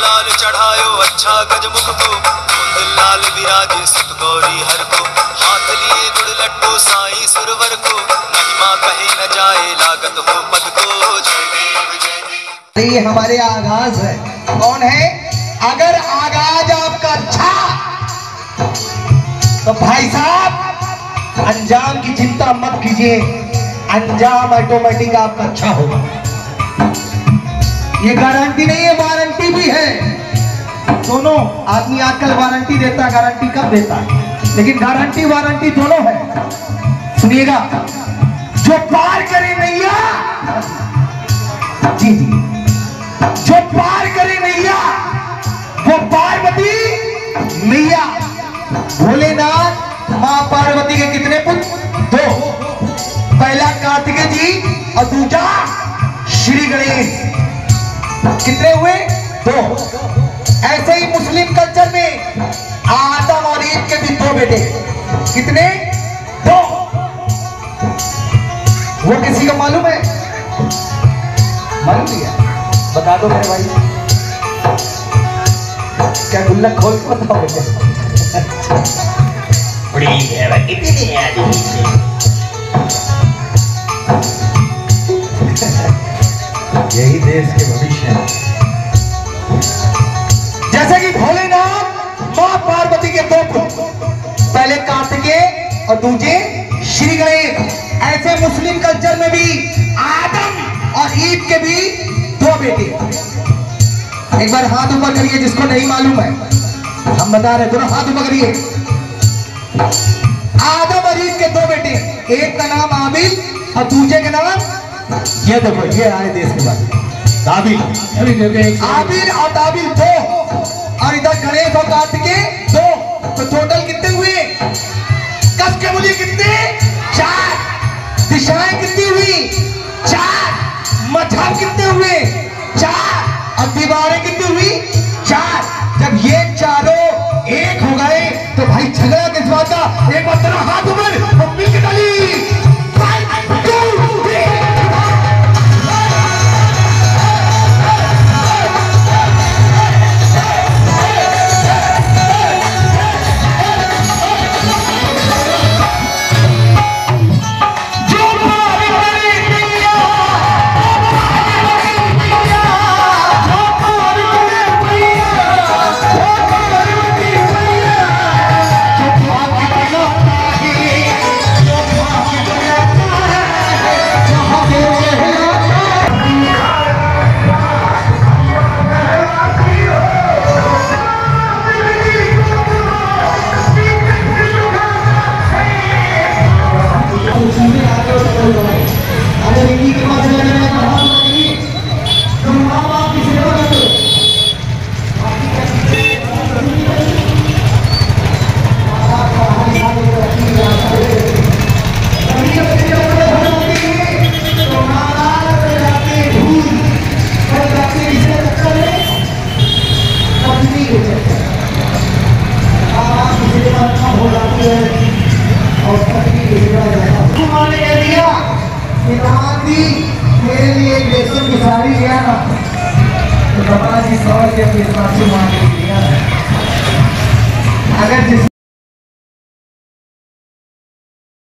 लाल चढ़ायो अच्छा गजमुख को, कुंद लाल विराजे सुत गौरी हर को, हाथ लिए गुड़ लड्डू साईं सुरवर को, महिमा कहे न जाए लागत हो पद को। जय देव जय देव। ये हमारे आगाज है। कौन है? अगर आगाज आपका अच्छा तो भाई साहब अंजाम की चिंता मत कीजिए, अंजाम ऑटोमेटिक आपका अच्छा होगा। ये गारंटी नहीं है, वारंटी भी है। दोनों आदमी आजकल वारंटी देता है, गारंटी कब देता है, लेकिन गारंटी वारंटी दोनों है। सुनिएगा, जो पार करे नैया, जी जी, जो पार करे नैया वो पार्वती मैया। भोलेनाथ मां पार्वती के कितने पुत्र? 2। पहला कार्तिकेय जी और दूसरा श्री गणेश। कितने हुए? 2। ऐसे ही मुस्लिम कल्चर में आदम और ईव के भी 2 बेटे। कितने? 2। वो किसी को मालूम है? मालूम नहीं है? बता दो मेरे भाई। क्या गुल्लक खोल के बताओ क्या? बड़ी है कितनी है यही देश के भविष्य है। जैसे कि भोलेनाथ मां पार्वती के 2 पुत्र, पहले कार्तिकेय और दूसरे श्री गणेश। ऐसे मुस्लिम कल्चर में भी आदम और ईव के भी 2 बेटे। एक बार हाथ ऊपर करिए जिसको नहीं मालूम है, हम बता रहे। दोनों हाथ ऊपर करिए। आदम और ईव के 2 बेटे, एक का नाम आबिल और दूसरे का नाम, ये देखो, ये आए देश के बाद दाबिल। आबिल और दाबिल 2, और इधर गणेश और कार्तिकेय 2। तो टोटल कितने हुए? कस के बोलिए कितने? 4। दिशाएं कितनी हुई? 4। मजहब कितने हुए? 4। और दीवारें कितनी हुई? 4। जब ये चारों एक हो गए तो भाई झगड़ा किस बात का? एक बार तेरा हाथ ऊपर और मिल के डाली। मेरे लिए एक रेशम की साड़ी लिया ना, तो बाबा जी 100 रुपये की मांग लिया। अगर जिस